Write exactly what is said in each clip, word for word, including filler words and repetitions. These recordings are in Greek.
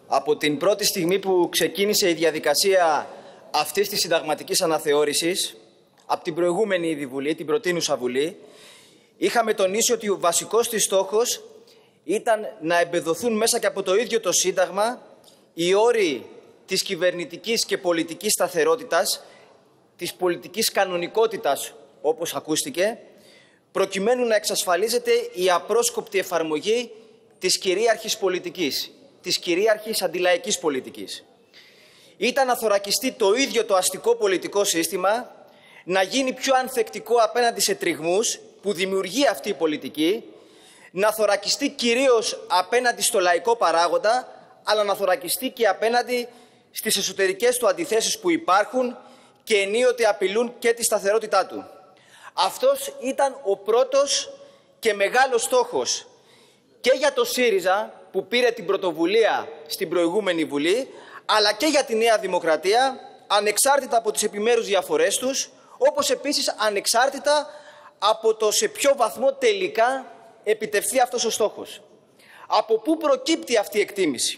Από την πρώτη στιγμή που ξεκίνησε η διαδικασία αυτής της συνταγματικής αναθεώρησης, από την προηγούμενη ήδη Βουλή, την προτείνουσα Βουλή, είχαμε τονίσει ότι ο βασικός της στόχος ήταν να εμπεδοθούν μέσα και από το ίδιο το Σύνταγμα οι όροι της κυβερνητικής και πολιτικής σταθερότητας, της πολιτικής κανονικότητας, όπως ακούστηκε, προκειμένου να εξασφαλίζεται η απρόσκοπτη εφαρμογή της κυρίαρχης πολιτικής, της κυρίαρχης αντιλαϊκής πολιτικής. Ήταν να θωρακιστεί το ίδιο το αστικό πολιτικό σύστημα, να γίνει πιο ανθεκτικό απέναντι σε τριγμούς που δημιουργεί αυτή η πολιτική, να θωρακιστεί κυρίως απέναντι στο λαϊκό παράγοντα, αλλά να θωρακιστεί και απέναντι στις εσωτερικές του αντιθέσεις που υπάρχουν και ενίοτε απειλούν και τη σταθερότητά του. Αυτός ήταν ο πρώτος και μεγάλος στόχος και για το ΣΥΡΙΖΑ που πήρε την πρωτοβουλία στην προηγούμενη Βουλή, αλλά και για τη Νέα Δημοκρατία, ανεξάρτητα από τις επιμέρους διαφορές τους, όπως επίσης ανεξάρτητα από το σε ποιο βαθμό τελικά επιτευχθεί αυτός ο στόχος. Από πού προκύπτει αυτή η εκτίμηση?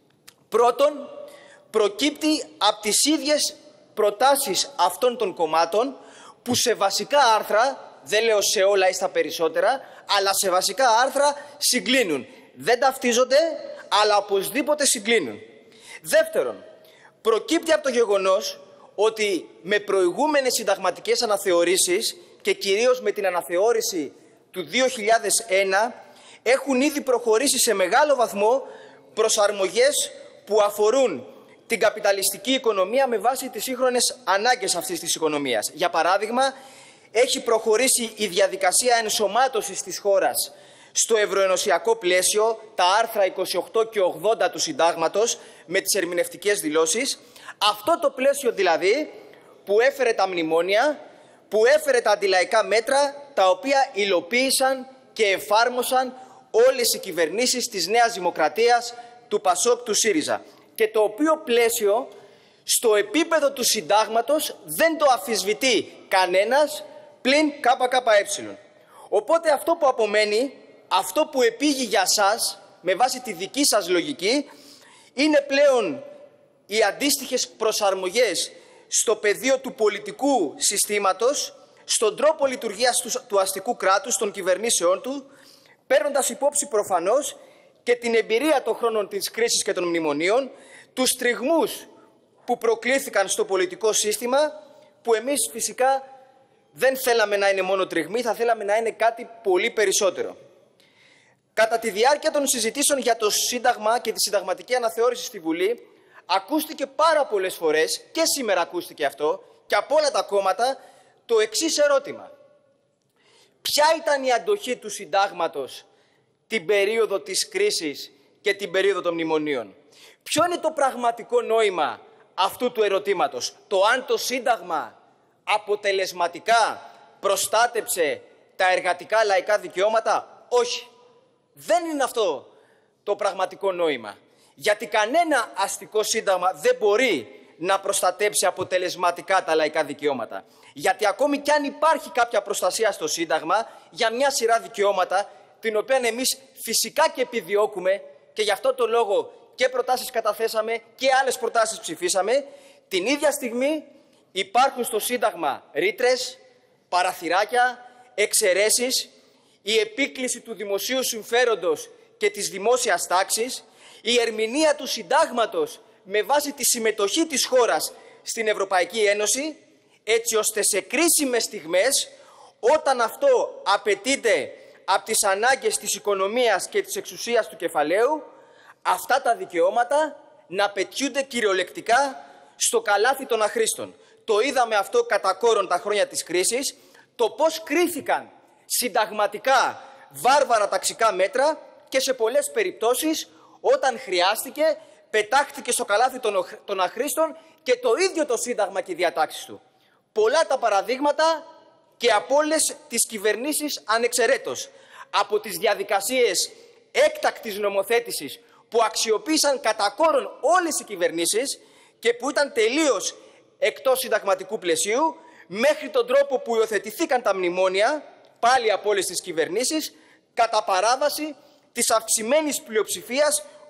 Πρώτον, προκύπτει από τις ίδιες προτάσεις αυτών των κομμάτων που σε βασικά άρθρα, δεν λέω σε όλα ή στα περισσότερα, αλλά σε βασικά άρθρα συγκλίνουν. Δεν ταυτίζονται, αλλά οπωσδήποτε συγκλίνουν. Δεύτερον, προκύπτει από το γεγονός ότι με προηγούμενες συνταγματικές αναθεωρήσεις και κυρίως με την αναθεώρηση του δύο χιλιάδες ένα έχουν ήδη προχωρήσει σε μεγάλο βαθμό προσαρμογές που αφορούν την καπιταλιστική οικονομία με βάση τις σύγχρονες ανάγκες αυτής της οικονομίας. Για παράδειγμα, έχει προχωρήσει η διαδικασία ενσωμάτωσης της χώρας στο ευρωενωσιακό πλαίσιο, τα άρθρα είκοσι οκτώ και ογδόντα του Συντάγματος με τις ερμηνευτικές δηλώσεις. Αυτό το πλαίσιο δηλαδή που έφερε τα μνημόνια, που έφερε τα αντιλαϊκά μέτρα, τα οποία υλοποίησαν και εφάρμοσαν όλες οι κυβερνήσεις της Νέας Δημοκρατίας, του ΠΑΣΟΚ, του ΣΥΡΙΖΑ. Και το οποίο πλαίσιο στο επίπεδο του Συντάγματος δεν το αμφισβητεί κανένας πλην ΚΚΕ. Οπότε αυτό που απομένει, αυτό που επήγει για σας, με βάση τη δική σας λογική, είναι πλέον οι αντίστοιχες προσαρμογές στο πεδίο του πολιτικού συστήματος, στον τρόπο λειτουργίας του, του αστικού κράτους, των κυβερνήσεών του, παίρνοντας υπόψη προφανώς και την εμπειρία των χρόνων της κρίσης και των μνημονίων, τους τριγμούς που προκλήθηκαν στο πολιτικό σύστημα, που εμείς φυσικά δεν θέλαμε να είναι μόνο τριγμοί, θα θέλαμε να είναι κάτι πολύ περισσότερο. Κατά τη διάρκεια των συζητήσεων για το Σύνταγμα και τη συνταγματική αναθεώρηση στη Βουλή, ακούστηκε πάρα πολλές φορές, και σήμερα ακούστηκε αυτό, και από όλα τα κόμματα, το εξής ερώτημα. Ποια ήταν η αντοχή του Συντάγματος την περίοδο της κρίσης και την περίοδο των μνημονίων? Ποιο είναι το πραγματικό νόημα αυτού του ερωτήματος? Το αν το Σύνταγμα αποτελεσματικά προστάτεψε τα εργατικά λαϊκά δικαιώματα? Όχι. Δεν είναι αυτό το πραγματικό νόημα. Γιατί κανένα αστικό σύνταγμα δεν μπορεί να προστατέψει αποτελεσματικά τα λαϊκά δικαιώματα. Γιατί ακόμη κι αν υπάρχει κάποια προστασία στο Σύνταγμα για μια σειρά δικαιώματα, την οποία εμείς φυσικά και επιδιώκουμε, και γι' αυτό το λόγο και προτάσεις καταθέσαμε και άλλες προτάσεις ψηφίσαμε, την ίδια στιγμή υπάρχουν στο Σύνταγμα ρήτρες, παραθυράκια, εξαιρέσεις, η επίκληση του δημοσίου συμφέροντος και της δημόσιας τάξης, η ερμηνεία του Συντάγματος με βάση τη συμμετοχή της χώρας στην Ευρωπαϊκή Ένωση, έτσι ώστε σε κρίσιμες στιγμές, όταν αυτό απαιτείται από τις ανάγκες της οικονομίας και της εξουσίας του κεφαλαίου, αυτά τα δικαιώματα να πετιούνται κυριολεκτικά στο καλάθι των αχρήστων. Το είδαμε αυτό κατά κόρον τα χρόνια της κρίσης, το πώς κρίθηκαν συνταγματικά βάρβαρα ταξικά μέτρα και σε πολλές περιπτώσεις όταν χρειάστηκε πετάχτηκε στο καλάθι των αχρήστων και το ίδιο το Σύνταγμα και οι διατάξεις του. Πολλά τα παραδείγματα και από όλες τις κυβερνήσεις ανεξαιρέτως. Από τις διαδικασίες έκτακτης νομοθέτησης που αξιοποίησαν κατά κόρον όλες οι κυβερνήσεις και που ήταν τελείως εκτός συνταγματικού πλαισίου, μέχρι τον τρόπο που υιοθετηθήκαν τα μνημόνια, πάλι από όλες τις κυβερνήσεις, κατά παράβαση της αυξημένης πλειοψηφίας που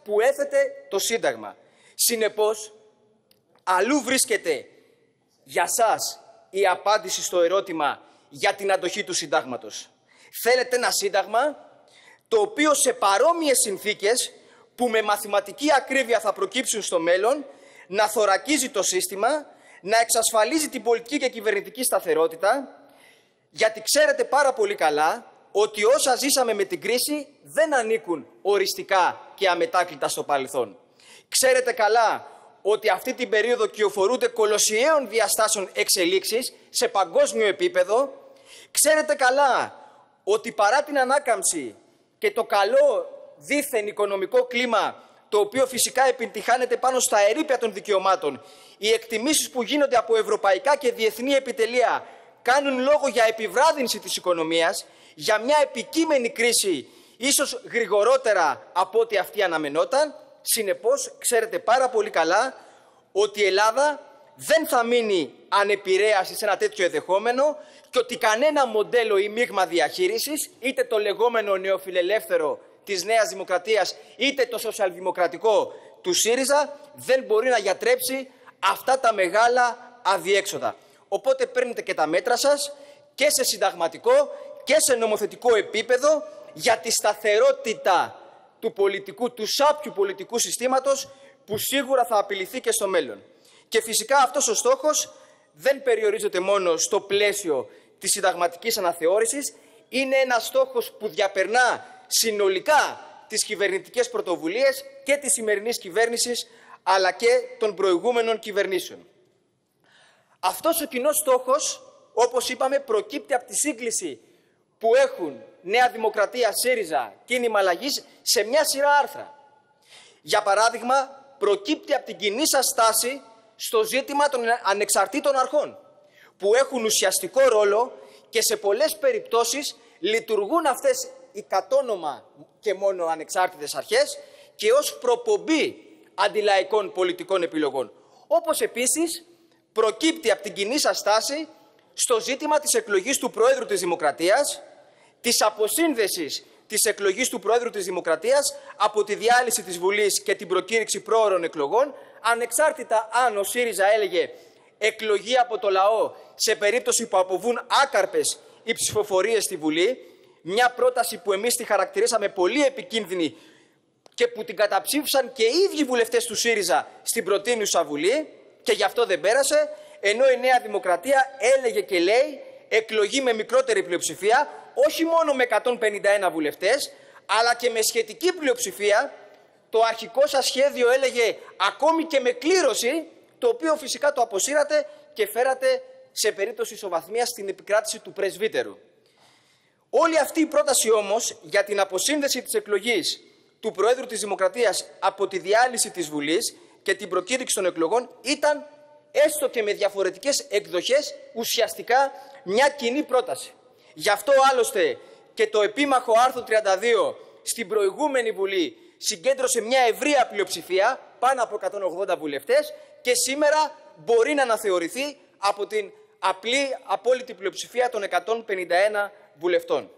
που έθετε το Σύνταγμα. Συνεπώς, αλλού βρίσκεται για σας η απάντηση στο ερώτημα για την αντοχή του Συντάγματος. Θέλετε ένα Σύνταγμα το οποίο σε παρόμοιες συνθήκες που με μαθηματική ακρίβεια θα προκύψουν στο μέλλον να θωρακίζει το σύστημα, να εξασφαλίζει την πολιτική και κυβερνητική σταθερότητα, γιατί ξέρετε πάρα πολύ καλά ότι όσα ζήσαμε με την κρίση δεν ανήκουν οριστικά και αμετάκλητα στο παρελθόν. Ξέρετε καλά ότι αυτή την περίοδο κυοφορούνται κολοσιαίων διαστάσεων εξελίξεις σε παγκόσμιο επίπεδο. Ξέρετε καλά ότι παρά την ανάκαμψη και το καλό δίθεν οικονομικό κλίμα, το οποίο φυσικά επιτυχάνεται πάνω στα ερείπια των δικαιωμάτων, οι εκτιμήσεις που γίνονται από ευρωπαϊκά και διεθνή επιτελεία κάνουν λόγο για επιβράδυνση της οικονομίας, για μια επικείμενη κρίση, ίσως γρηγορότερα από ό,τι αυτή αναμενόταν. Συνεπώς, ξέρετε πάρα πολύ καλά ότι η Ελλάδα δεν θα μείνει ανεπηρέαστη σε ένα τέτοιο ενδεχόμενο και ότι κανένα μοντέλο ή μείγμα διαχείρισης, είτε το λεγόμενο νεοφιλελεύθερο της Νέας Δημοκρατίας, είτε το σοσιαλδημοκρατικό του ΣΥΡΙΖΑ, δεν μπορεί να γιατρέψει αυτά τα μεγάλα αδιέξοδα. Οπότε παίρνετε και τα μέτρα σας και σε συνταγματικό και σε νομοθετικό επίπεδο για τη σταθερότητα του πολιτικού, του σάπιου πολιτικού συστήματος, που σίγουρα θα απειληθεί και στο μέλλον. Και φυσικά αυτός ο στόχος δεν περιορίζεται μόνο στο πλαίσιο της συνταγματικής αναθεώρησης, είναι ένας στόχος που διαπερνά συνολικά τις κυβερνητικές πρωτοβουλίες και της σημερινής κυβέρνησης, αλλά και των προηγούμενων κυβερνήσεων. Αυτός ο κοινός στόχος, όπως είπαμε, προκύπτει από τη σύγκληση που έχουν Νέα Δημοκρατία, ΣΥΡΙΖΑ, Κίνημα Αλλαγής σε μια σειρά άρθρα. Για παράδειγμα, προκύπτει από την κοινή σας στάση στο ζήτημα των ανεξαρτήτων αρχών, που έχουν ουσιαστικό ρόλο και σε πολλές περιπτώσεις λειτουργούν αυτές οι κατόνομα και μόνο ανεξάρτητες αρχές και ως προπομπή αντιλαϊκών πολιτικών επιλογών. Όπως επίσης προκύπτει από την κοινή σας στάση στο ζήτημα της εκλογής του Προέδρου της Δημοκρατίας, της αποσύνδεσης της εκλογής του Προέδρου της Δημοκρατίας από τη διάλυση της Βουλής και την προκήρυξη πρόωρων εκλογών, ανεξάρτητα αν ο ΣΥΡΙΖΑ έλεγε εκλογή από το λαό σε περίπτωση που αποβούν άκαρπες οι ψηφοφορίες στη Βουλή, μια πρόταση που εμείς τη χαρακτηρίσαμε πολύ επικίνδυνη και που την καταψήφισαν και οι ίδιοι βουλευτές του ΣΥΡΙΖΑ στην προτείνουσα Βουλή και γι' αυτό δεν πέρασε, ενώ η Νέα Δημοκρατία έλεγε και λέει εκλογή με μικρότερη πλειοψηφία, όχι μόνο με εκατόν πενήντα ένα βουλευτές, αλλά και με σχετική πλειοψηφία. Το αρχικό σας σχέδιο έλεγε ακόμη και με κλήρωση, το οποίο φυσικά το αποσύρατε και φέρατε σε περίπτωση ισοβαθμίας στην επικράτηση του πρεσβύτερου. Όλη αυτή η πρόταση όμως για την αποσύνδεση της εκλογής του Προέδρου της Δημοκρατίας από τη διάλυση της Βουλής και την προκήρυξη των εκλογών ήταν, έστω και με διαφορετικές εκδοχές, ουσιαστικά μια κοινή πρόταση. Γι' αυτό άλλωστε και το επίμαχο άρθρο τριάντα δύο στην προηγούμενη Βουλή συγκέντρωσε μια ευρεία πλειοψηφία, πάνω από εκατόν ογδόντα βουλευτές, και σήμερα μπορεί να αναθεωρηθεί από την απλή απόλυτη πλειοψηφία των εκατόν πενήντα ένα βουλευτών.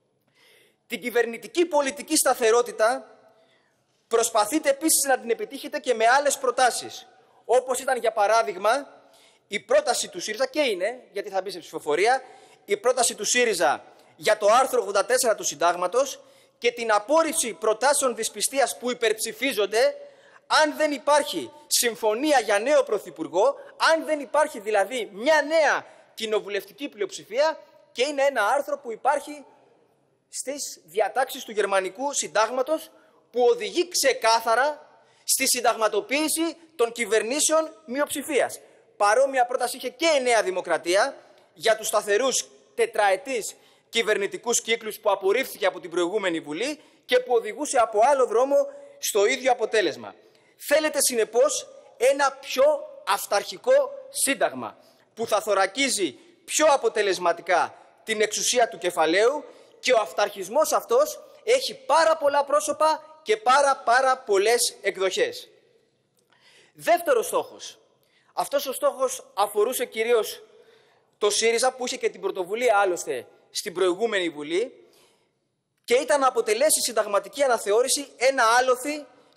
Την κυβερνητική πολιτική σταθερότητα προσπαθείτε επίσης να την επιτύχετε και με άλλες προτάσεις, όπως ήταν για παράδειγμα η πρόταση του ΣΥΡΙΖΑ, και είναι, γιατί θα μπει σε ψηφοφορία, η πρόταση του ΣΥΡΙΖΑ για το άρθρο ογδόντα τέσσερα του Συντάγματος και την απόρριψη προτάσεων δυσπιστίας που υπερψηφίζονται αν δεν υπάρχει συμφωνία για νέο πρωθυπουργό, αν δεν υπάρχει δηλαδή μια νέα κοινοβουλευτική πλειοψηφία, και είναι ένα άρθρο που υπάρχει στις διατάξεις του γερμανικού συντάγματος που οδηγεί ξεκάθαρα στη συνταγματοποίηση των κυβερνήσεων μειοψηφίας. Παρόμοια πρόταση είχε και η Νέα Δημοκρατία για τους σταθερούς τετραετής κυβερνητικούς κύκλους που απορρίφθηκε από την προηγούμενη Βουλή και που οδηγούσε από άλλο δρόμο στο ίδιο αποτέλεσμα. Θέλετε συνεπώς ένα πιο αυταρχικό σύνταγμα που θα θωρακίζει πιο αποτελεσματικά την εξουσία του κεφαλαίου, και ο αυταρχισμός αυτός έχει πάρα πολλά πρόσωπα και πάρα πάρα πολλές εκδοχές. Δεύτερος στόχος. Αυτός ο στόχος αφορούσε κυρίως το ΣΥΡΙΖΑ, που είχε και την πρωτοβουλία άλλωστε στην προηγούμενη Βουλή, και ήταν να αποτελέσει συνταγματική αναθεώρηση ένα άλοθη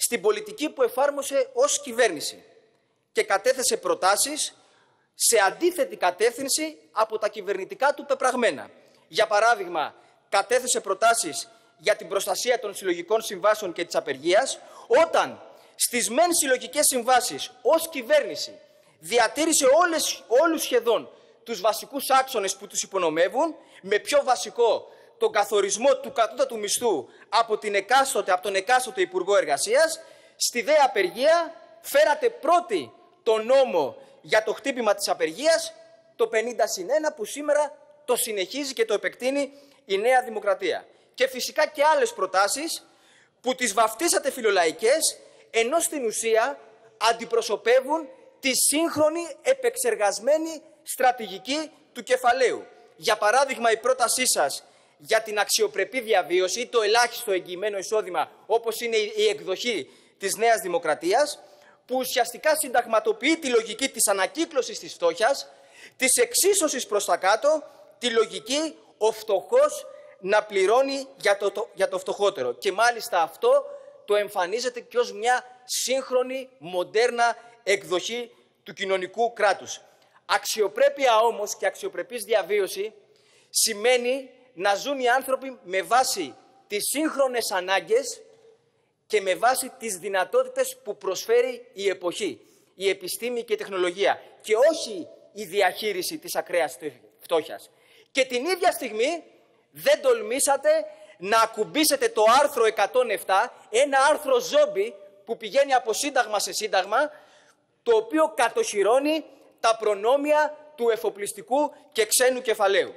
στην πολιτική που εφάρμοσε ως κυβέρνηση και κατέθεσε προτάσεις σε αντίθετη κατεύθυνση από τα κυβερνητικά του πεπραγμένα. Για παράδειγμα, κατέθεσε προτάσεις για την προστασία των συλλογικών συμβάσεων και της απεργίας, όταν στις μεν συλλογικές συμβάσεις ως κυβέρνηση διατήρησε όλες, όλους σχεδόν τους βασικούς άξονες που τους υπονομεύουν, με πιο βασικό τον καθορισμό του κατώτατου μισθού από, την εκάστοτε, από τον εκάστοτε Υπουργό Εργασίας. Στη δε απεργία φέρατε πρώτη το νόμο για το χτύπημα της απεργίας, το πενήντα συν ένα, που σήμερα το συνεχίζει και το επεκτείνει η Νέα Δημοκρατία. Και φυσικά και άλλες προτάσεις που τις βαφτίσατε φιλολαϊκές, ενώ στην ουσία αντιπροσωπεύουν τη σύγχρονη επεξεργασμένη στρατηγική του κεφαλαίου. Για παράδειγμα, η πρότασή σας για την αξιοπρεπή διαβίωση ή το ελάχιστο εγγυημένο εισόδημα, όπως είναι η εκδοχή της Νέας Δημοκρατίας, που ουσιαστικά συνταγματοποιεί τη λογική της ανακύκλωσης της φτώχειας, της εξίσωσης προς τα κάτω, τη λογική ο φτωχός να πληρώνει για το, το, για το φτωχότερο. Και μάλιστα αυτό το εμφανίζεται και ως μια σύγχρονη, μοντέρνα εκδοχή του κοινωνικού κράτους. Αξιοπρέπεια όμως και αξιοπρεπής διαβίωση σημαίνει να ζουν οι άνθρωποι με βάση τις σύγχρονες ανάγκες και με βάση τις δυνατότητες που προσφέρει η εποχή, η επιστήμη και η τεχνολογία, και όχι η διαχείριση της ακραίας φτώχειας. Και την ίδια στιγμή δεν τολμήσατε να ακουμπήσετε το άρθρο εκατόν επτά, ένα άρθρο ζόμπι που πηγαίνει από σύνταγμα σε σύνταγμα, το οποίο κατοχυρώνει τα προνόμια του εφοπλιστικού και ξένου κεφαλαίου.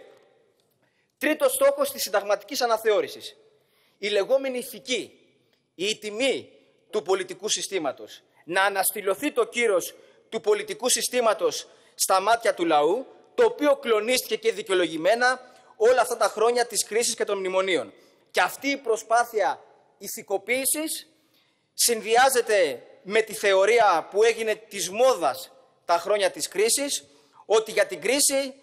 Τρίτος στόχος της συνταγματικής αναθεώρησης, η λεγόμενη ηθική, η τιμή του πολιτικού συστήματος. Να αναστηλωθεί το κύρος του πολιτικού συστήματος στα μάτια του λαού, το οποίο κλονίστηκε και δικαιολογημένα όλα αυτά τα χρόνια της κρίσης και των μνημονίων. Και αυτή η προσπάθεια ηθικοποίησης συνδυάζεται με τη θεωρία που έγινε της μόδας τα χρόνια της κρίσης, ότι για την κρίση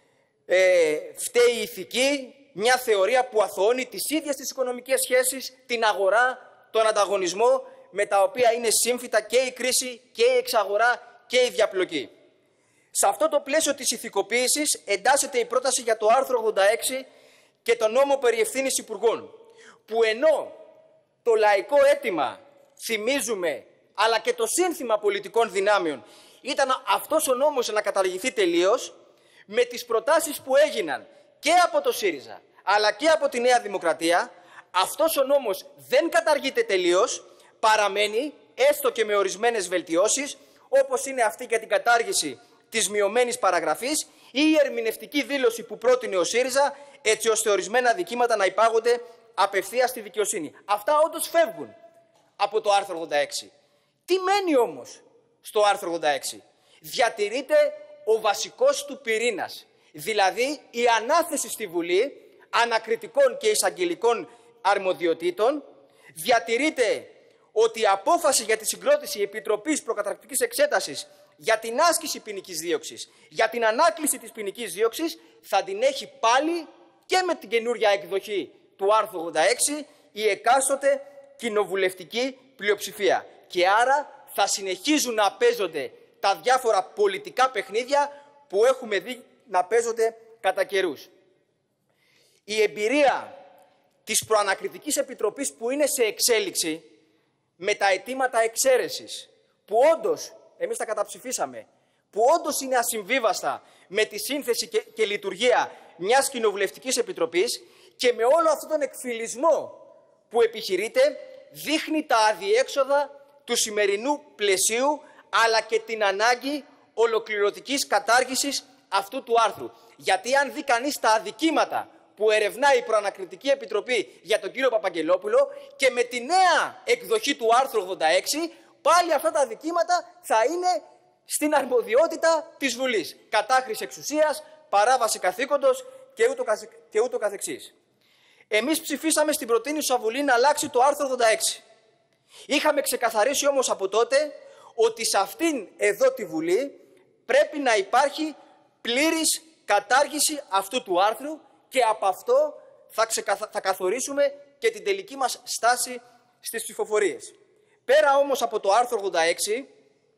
ε, φταίει η ηθική, μια θεωρία που αθωώνει τις ίδιες τις οικονομικές σχέσεις, την αγορά, τον ανταγωνισμό, με τα οποία είναι σύμφυτα και η κρίση και η εξαγορά και η διαπλοκή. Σε αυτό το πλαίσιο της ηθικοποίησης εντάσσεται η πρόταση για το άρθρο ογδόντα έξι και το νόμο περί ευθύνης υπουργών, που ενώ το λαϊκό αίτημα, θυμίζουμε, αλλά και το σύνθημα πολιτικών δυνάμεων ήταν αυτός ο νόμος να καταργηθεί τελείως, με τις προτάσεις που έγιναν και από το ΣΥΡΙΖΑ αλλά και από τη Νέα Δημοκρατία, αυτός ο νόμος δεν καταργείται τελείως, παραμένει έστω και με ορισμένες βελτιώσεις, όπως είναι αυτή για την κατάργηση της μειωμένης παραγραφής ή η ερμηνευτική δήλωση που πρότεινε ο ΣΥΡΙΖΑ, έτσι ώστε ορισμένα δικήματα να υπάγονται απευθείας στη δικαιοσύνη. Αυτά όντως φεύγουν από το άρθρο ογδόντα έξι. Τι μένει όμως στο άρθρο ογδόντα έξι? Διατηρείται ο βασικός του πυρήνας, δηλαδή η ανάθεση στη Βουλή ανακριτικών και εισαγγελικών αρμοδιοτήτων. Διατηρείται ότι η απόφαση για τη συγκρότηση Επιτροπής Προκαταρκτικής Εξέτασης για την άσκηση ποινικής δίωξης, για την ανάκληση της ποινικής δίωξης, θα την έχει πάλι και με την καινούρια εκδοχή του άρθρου ογδόντα έξι η εκάστοτε κοινοβουλευτική πλειοψηφία. Και άρα θα συνεχίζουν να παίζονται τα διάφορα πολιτικά παιχνίδια που έχουμε δει να παίζονται κατά καιρούς. Η εμπειρία της Προανακριτικής Επιτροπής που είναι σε εξέλιξη, με τα αιτήματα εξαίρεσης, που όντως εμείς τα καταψηφίσαμε, που όντως είναι ασυμβίβαστα με τη σύνθεση και, και λειτουργία μιας κοινοβουλευτικής επιτροπής, και με όλο αυτόν τον εκφυλισμό που επιχειρείται, δείχνει τα αδιέξοδα του σημερινού πλαισίου, αλλά και την ανάγκη ολοκληρωτικής κατάργησης αυτού του άρθρου. Γιατί αν δει κανείς τα αδικήματα που ερευνάει η Προανακριτική Επιτροπή για τον κύριο Παπαγγελόπουλο, και με τη νέα εκδοχή του άρθρου ογδόντα έξι, πάλι αυτά τα αδικήματα θα είναι στην αρμοδιότητα της Βουλής. Κατάχρηση εξουσίας, παράβαση καθήκοντος και ούτω, και ούτω καθεξής. Εμείς ψηφίσαμε στην προτείνουσα Βουλή να αλλάξει το άρθρο ογδόντα έξι. Είχαμε ξεκαθαρίσει όμως από τότε ότι σε αυτήν εδώ τη Βουλή πρέπει να υπάρχει πλήρης κατάργηση αυτού του άρθρου, και από αυτό θα, ξεκαθα... θα καθορίσουμε και την τελική μας στάση στις ψηφοφορίες. Πέρα όμως από το άρθρο ογδόντα έξι,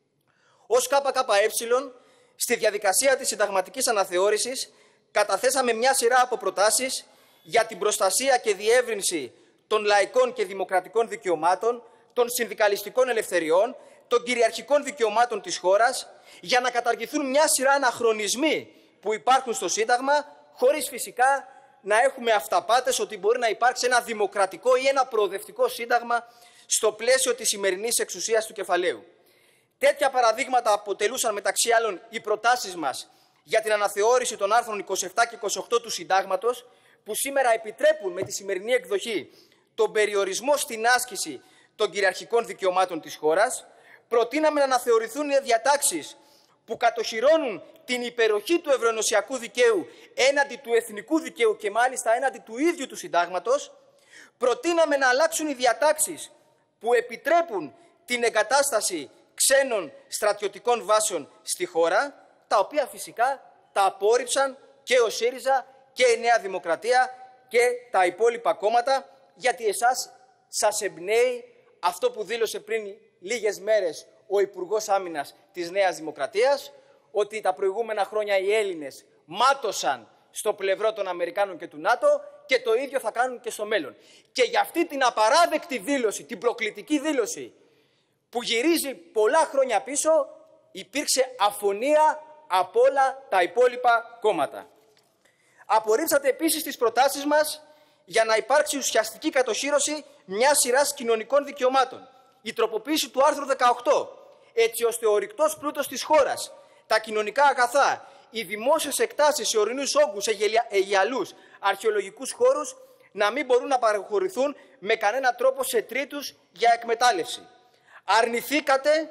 ως ΚΚΕ, στη διαδικασία της συνταγματικής αναθεώρησης, καταθέσαμε μια σειρά από προτάσεις για την προστασία και διεύρυνση των λαϊκών και δημοκρατικών δικαιωμάτων, των συνδικαλιστικών ελευθεριών, των κυριαρχικών δικαιωμάτων της χώρας, για να καταργηθούν μια σειρά αναχρονισμοί που υπάρχουν στο Σύνταγμα, χωρίς φυσικά να έχουμε αυταπάτες ότι μπορεί να υπάρξει ένα δημοκρατικό ή ένα προοδευτικό σύνταγμα στο πλαίσιο της σημερινής εξουσίας του κεφαλαίου. Τέτοια παραδείγματα αποτελούσαν μεταξύ άλλων οι προτάσεις μας για την αναθεώρηση των άρθρων είκοσι επτά και είκοσι οκτώ του Συντάγματος, που σήμερα επιτρέπουν με τη σημερινή εκδοχή τον περιορισμό στην άσκηση των κυριαρχικών δικαιωμάτων της χώρας. Προτείναμε να αναθεωρηθούν οι διατάξεις που κατοχυρώνουν την υπεροχή του ευρωενωσιακού δικαίου έναντι του εθνικού δικαίου και μάλιστα έναντι του ίδιου του Συντάγματος. Προτείναμε να αλλάξουν οι διατάξεις που επιτρέπουν την εγκατάσταση ξένων στρατιωτικών βάσεων στη χώρα, τα οποία φυσικά τα απόρριψαν και ο ΣΥΡΙΖΑ και η Νέα Δημοκρατία και τα υπόλοιπα κόμματα, γιατί εσάς σας εμπνέει αυτό που δήλωσε πριν λίγες μέρες ο Υπουργός Άμυνας της Νέας Δημοκρατίας, ότι τα προηγούμενα χρόνια οι Έλληνες μάτωσαν στο πλευρό των Αμερικάνων και του ΝΑΤΟ και το ίδιο θα κάνουν και στο μέλλον. Και για αυτή την απαράδεκτη δήλωση, την προκλητική δήλωση που γυρίζει πολλά χρόνια πίσω, υπήρξε αφωνία από όλα τα υπόλοιπα κόμματα. Απορρίψατε επίσης τις προτάσεις μας για να υπάρξει ουσιαστική κατοχύρωση μιας σειράς κοινωνικών δικαιωμάτων. Η τροποποίηση του άρθρου δεκαοκτώ, έτσι ώστε ο ορυκτός πλούτος της χώρας, τα κοινωνικά αγαθά, οι δημόσιες εκτάσεις σε ορεινούς όγκους, αιγιαλούς, αρχαιολογικούς χώρους να μην μπορούν να παραχωρηθούν με κανένα τρόπο σε τρίτους για εκμετάλλευση. Αρνηθήκατε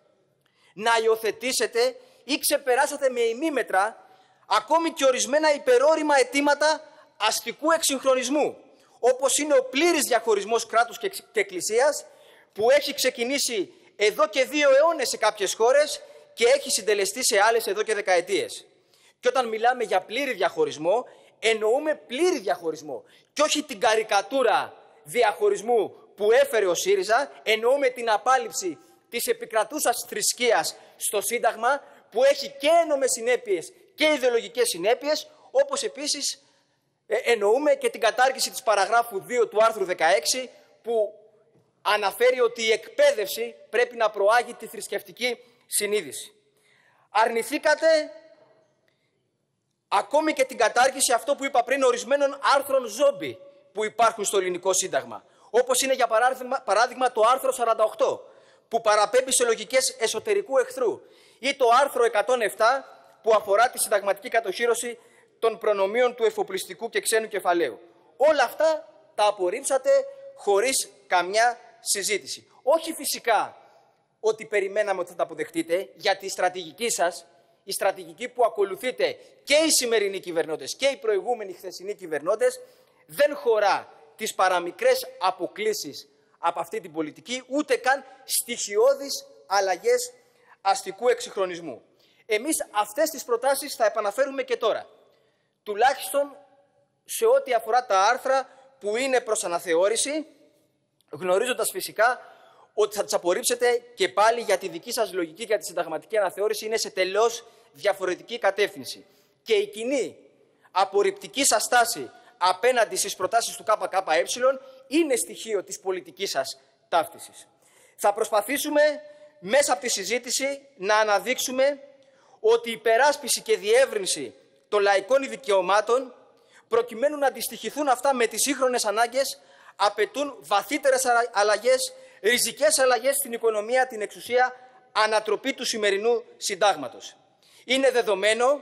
να υιοθετήσετε ή ξεπεράσατε με ημίμετρα ακόμη και ορισμένα υπερόρημα αιτήματα αστικού εξυγχρονισμού, όπως είναι ο πλήρης διαχωρισμός κράτους και εκκλησίας, που έχει ξεκινήσει εδώ και δύο αιώνες σε κάποιες χώρες και έχει συντελεστεί σε άλλες εδώ και δεκαετίες. Και όταν μιλάμε για πλήρη διαχωρισμό, εννοούμε πλήρη διαχωρισμό και όχι την καρικατούρα διαχωρισμού που έφερε ο ΣΥΡΙΖΑ, εννοούμε την απάλληψη της επικρατούσας θρησκείας στο Σύνταγμα, που έχει και ένομες συνέπειες και ιδεολογικές συνέπειες, όπως επίσης ε, εννοούμε και την κατάργηση της παραγράφου δύο του άρθρου δεκαέξι, που αναφέρει ότι η εκπαίδευση πρέπει να προάγει τη θρησκευτική συνείδηση. Αρνηθήκατε ακόμη και την κατάργηση, αυτό που είπα πριν, ορισμένων άρθρων ζόμπι που υπάρχουν στο ελληνικό Σύνταγμα, όπως είναι για παράδειγμα, παράδειγμα το άρθρο σαράντα οκτώ, που παραπέμπει σε λογικές εσωτερικού εχθρού, ή το άρθρο εκατόν επτά, που αφορά τη συνταγματική κατοχύρωση των προνομίων του εφοπλιστικού και ξένου κεφαλαίου. Όλα αυτά τα απορρίψατε χωρίς καμιά συζήτηση. Όχι φυσικά ότι περιμέναμε ότι θα τα αποδεχτείτε, γιατί η στρατηγική σας, η στρατηγική που ακολουθείτε και οι σημερινοί κυβερνώντες και οι προηγούμενοι χθεσινοί κυβερνώντες, δεν χωρά τις παραμικρές αποκλίσεις από αυτή την πολιτική, ούτε καν στοιχειώδεις αλλαγές αστικού εξυγχρονισμού. Εμείς αυτές τις προτάσεις θα επαναφέρουμε και τώρα, τουλάχιστον σε ό,τι αφορά τα άρθρα που είναι προς αναθεώρηση, γνωρίζοντας φυσικά ότι θα τις απορρίψετε και πάλι, για τη δική σας λογική για τη συνταγματική αναθεώρηση είναι σε τελώς διαφορετική κατεύθυνση. Και η κοινή απορριπτική σας στάση απέναντι στις προτάσεις του ΚΚΕ είναι στοιχείο της πολιτικής σας ταύτισης. Θα προσπαθήσουμε μέσα από τη συζήτηση να αναδείξουμε ότι η υπεράσπιση και διεύρυνση των λαϊκών δικαιωμάτων, προκειμένου να αντιστοιχηθούν αυτά με τις σύγχρονες ανάγκες, απαιτούν βαθύτερες αλλαγές, ριζικές αλλαγές στην οικονομία, την εξουσία, ανατροπή του σημερινού συντάγματος. Είναι δεδομένο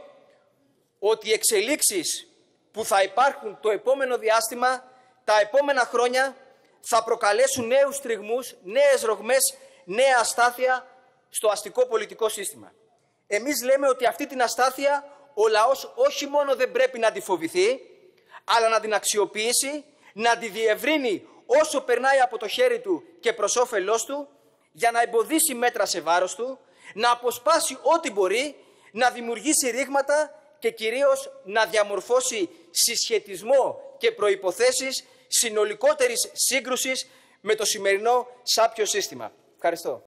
ότι οι εξελίξεις που θα υπάρχουν το επόμενο διάστημα, τα επόμενα χρόνια, θα προκαλέσουν νέους τριγμούς, νέες ρογμές, νέα αστάθεια στο αστικό πολιτικό σύστημα. Εμείς λέμε ότι αυτή την αστάθεια ο λαός όχι μόνο δεν πρέπει να τη φοβηθεί, αλλά να την αξιοποιήσει, να τη διευρύνει όσο περνάει από το χέρι του και προς όφελός του, για να εμποδίσει μέτρα σε βάρος του, να αποσπάσει ό,τι μπορεί, να δημιουργήσει ρήγματα και κυρίως να διαμορφώσει συσχετισμό και προϋποθέσεις συνολικότερης σύγκρουσης με το σημερινό σάπιο σύστημα. Ευχαριστώ.